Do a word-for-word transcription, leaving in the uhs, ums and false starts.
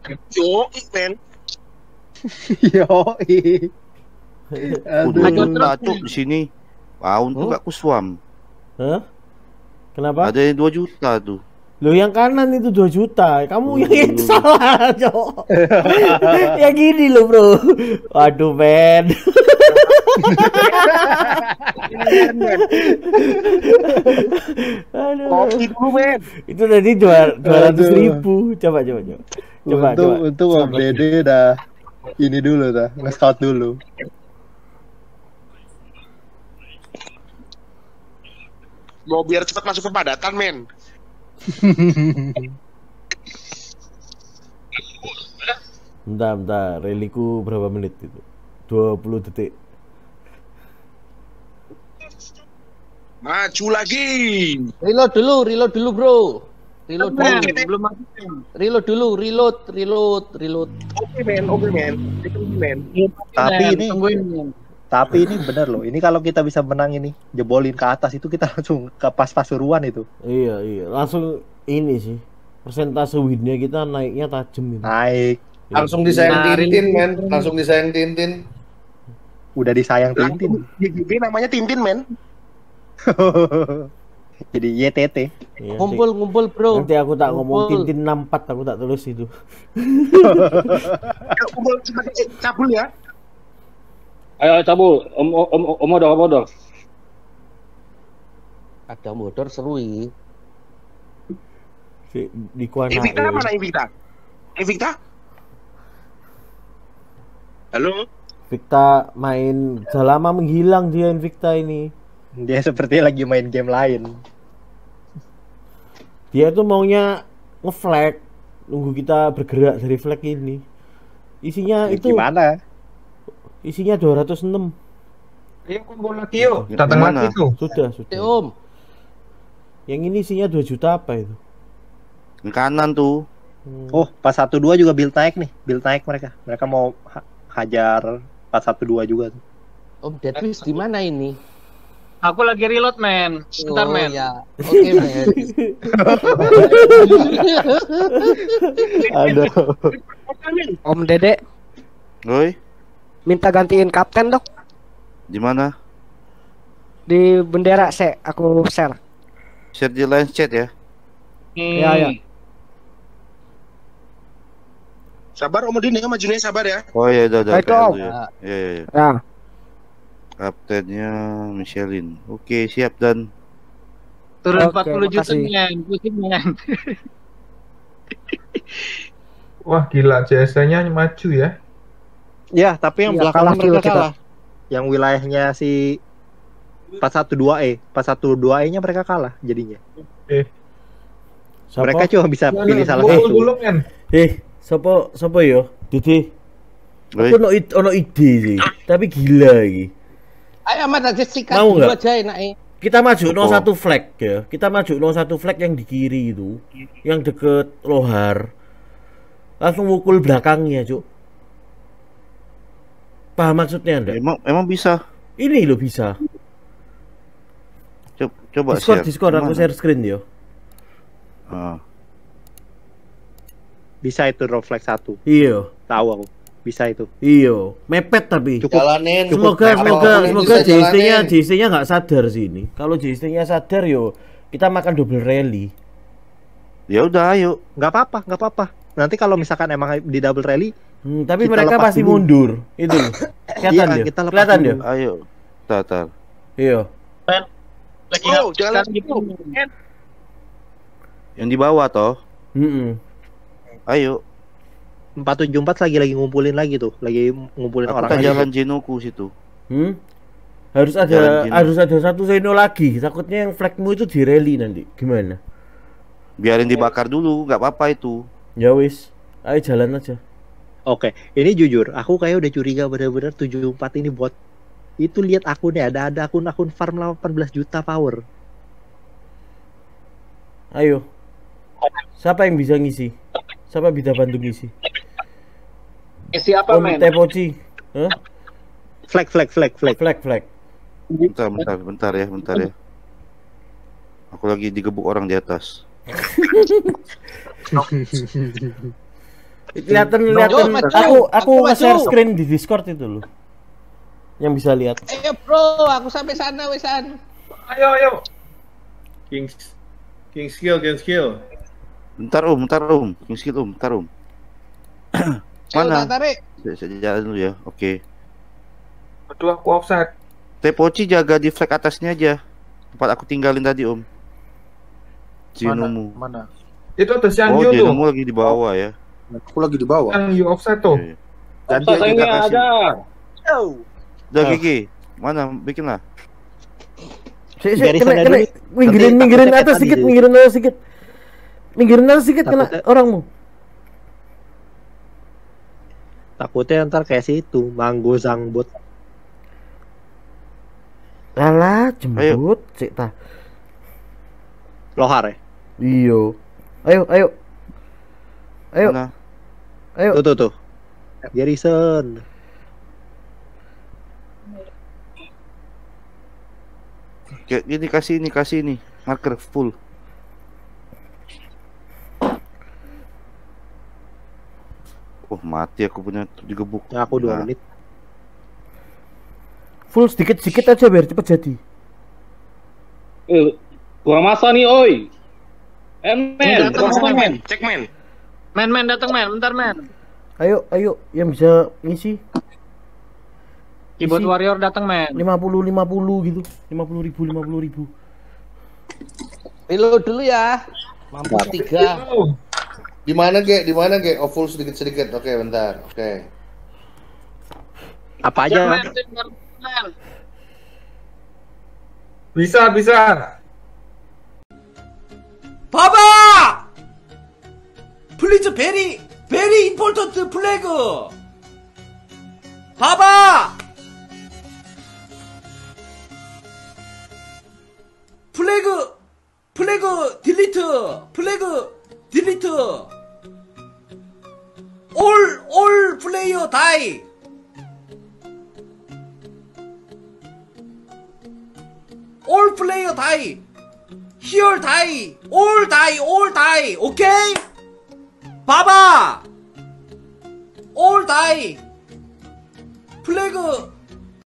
Yo, men. Yo, Udah juta tuh di sini. Wow, untuk Hmm? gak kuswam. Hah? Kenapa? Ada yang dua juta tuh. Lo yang kanan itu dua juta. Kamu Oh, yang, yang iya. salah, Cok. Ya gini lo, Bro. Waduh, men. Men, men. Aduh. Kopi dulu, men. Itu tadi dua ratus Aduh. ribu. Coba, coba, coba. Coba, untung coba. untung Om Dede dah ini dulu dah, nge-scout dulu. Mau biar cepat masuk ke padatan, men. Bentar, bentar. Reliku berapa menit itu? dua puluh detik. Maju lagi. Reload dulu, reload dulu, Bro. Reload Men, dulu. belum mati, men. Reload dulu, reload, reload, reload. Oke, men. Oke, men. Oke, men. Tapi ini Tungguin, men. tapi ini bener loh. Ini kalau kita bisa menang ini, jebolin ke atas itu kita langsung ke pas Pasuruan itu. Iya, iya. Langsung ini sih. Persentase winnya kita naiknya tajam ini. Naik, Langsung disayang Nah, Tintin, ini- men. Langsung disayang Tintin. udah disayang Tintin. Di G G namanya Tintin, men. Jadi Y T T. Iya, Ngumpul, ngumpul, Bro. nanti aku tak ngomong Ngumpul. Tintin enam empat, aku tak tulis itu. Ya, kumpul sebagai eh, cabul ya. Ayo cabul, om om om om modal om modal. Ada motor seru ini. Si, di kuana. Invicta mana Invicta? Invicta? Halo? Invicta main sudah lama menghilang dia Invicta ini. Dia seperti lagi main game lain. Dia tuh maunya nge-flag, nunggu kita bergerak dari flag ini. Isinya Ya, itu gimana? isinya dua ratus enam. Ayo kumpul lagi yuk, Yang datang mana? lagi tuh. Sudah, Eh, sudah. Om. Yang ini isinya dua juta apa itu? Yang kanan tuh. Hmm. Oh, pas satu dua juga build naik nih. Build naik mereka. Mereka mau ha- hajar pas satu dua juga tuh. Om Deadwish di mana ini? Aku lagi reload, men. Sebentar, Oh, men. ya. Oke, men. Aduh. Om Dede Oi, minta gantiin kapten dok di mana? di bendera se aku share. Share di line chat ya. Ya, ya. Sabar Om Odin ya, majunya sabar ya. Oh ya, udah udah. Baik, P L Om. tuh ya. Iya, iya, iya. Ya. Kaptennya Michelin. Oke, siap dan Turun Oke, empat puluh juta, makasih. men. Pusing, men. Wah gila, C S nya maju ya. Ya, tapi yang Iya, belakang kalah mereka juga kita. kalah. Yang wilayahnya si empat satu dua E, empat satu dua E-nya mereka kalah jadinya. Siapa? Mereka cuma bisa pilih salah Kumpul satu. dulu men. Eh, siapa siapa yo? Didi. Oi, Aku ono id- ono ide sih. Tapi gila iki. Ayo amat aja sikat Mau dulu nggak? aja enak eh. Kita maju Apa? nol satu flag ya. Kita maju nol satu flag yang di kiri itu, yang deket Lohar. Langsung mukul belakangnya, Cuk. Paham maksudnya Anda? emang emang bisa. Ini lo bisa. Coba coba Discord, share. Discord aku Kemana? share screen yo. Ah, Bisa itu refleks satu. Iya, Tahu aku. Bisa itu. iya. Mepet tapi. Cukup. Jalanin. Semoga Apapun semoga yang semoga bisa J S T-nya jalanin. J S T-nya nggak sadar sih ini. Kalau J S T-nya sadar yo, kita makan double rally. ya udah ayo. Nggak apa-apa, nggak apa-apa. Nanti kalau misalkan emang di double rally, Hmm, tapi Kita mereka lepas pasti dulu. mundur. Itu loh. Kelihatan Iya, dia. kita lepas Kelihatan dulu. dia. Ayo. Tar, tar. Iya. Lagi Oh, ngap- jangan sekarang gitu. gitu. Yang di bawah toh. Mm-mm. Ayo. empat tujuh empat lagi lagi ngumpulin lagi tuh, lagi ngumpulin Aku orang tak lagi. jalan Jenoku situ. Hmm? Harus ada Jalan gini. harus ada satu Zeno lagi. Takutnya yang flagmu itu di rally nanti. Gimana? Biarin dibakar dulu, nggak apa-apa itu. Ya wis. Ayo jalan aja. Oke, ini jujur, aku kayak udah curiga bener-bener tujuh empat ini bot. Itu lihat akunnya, ada ada akun-akun farm delapan belas juta power. Ayo. Siapa yang bisa ngisi? Siapa bisa bantu ngisi? Isi apa, Om men? Tepoci. Hah? Flag, flag, flag, flag. Flag, flag. Bentar, bentar, bentar ya, bentar ya. Aku lagi digebuk orang di atas. Kelihatan Maju, kelihatan maju. aku aku Aku nge-share maju. screen di Discord itu loh. Yang bisa lihat. Ayo bro, aku sampai sana wesan. Ayo, ayo. King, King skill, King skill. Bentar om, bentar om. King skill om, bentar om. Mana? Ayo, tak tarik. Saya, saya jalan dulu ya. Oke. Aduh, aku offside. Tepoci jaga di flag atasnya aja. Tempat aku tinggalin tadi om. Jinomu. Mana? Itu ada Xiang Oh, Yu tuh. Jinomu lagi di bawah ya. Aku lagi di bawah. Xiang Yu offside tuh. Oke. Ganti aja Offside-nya kasih. ada. Udah Ah. Gigi. Mana bikin lah. Si, si, Garis kena, sana kena, dulu. minggirin, Nanti minggirin takutnya atas tadi sedikit, deh. minggirin atas sedikit. Minggirin atas sedikit kena Takutnya- orangmu. Takutnya ntar kayak situ, Manggo Zangbot. Lala, jemput, cek ta. Lohar ya? Iyo. Ayo, ayo. Ayo, Mana? ayo. Tuh, tuh, tuh. Garrison. Kayak gini kasih ini, kasih ini. Marker full. Oh, mati aku punya digebuk. Ya, aku dua Nah. menit. Full sedikit-sedikit aja biar cepet jadi. Eh, gua masa nih, oi. Men, men, Datang gua cek masa, men. men, cek men. Men, men, datang men, bentar men. Ayo, ayo, yang bisa ngisi Keyboard Isi. warrior datang men. lima puluh lima puluh gitu. lima puluh ribu, lima puluh ribu. Reload dulu ya. Mampus tiga. Oh, Di mana Ge? Di mana Ge? Oh, full sedikit-sedikit. Oke, bentar. Oke. Apa Cek aja? men, cek men. bisa, bisa. 봐봐! 플리즈 베리 베리 임포턴트 플래그 봐봐! 플래그 플래그 딜리트 플래그 딜리트 올 올 플레이어 다이 올 플레이어 다이 Here die, all die, all die, 오케이? 봐봐! all die. 플래그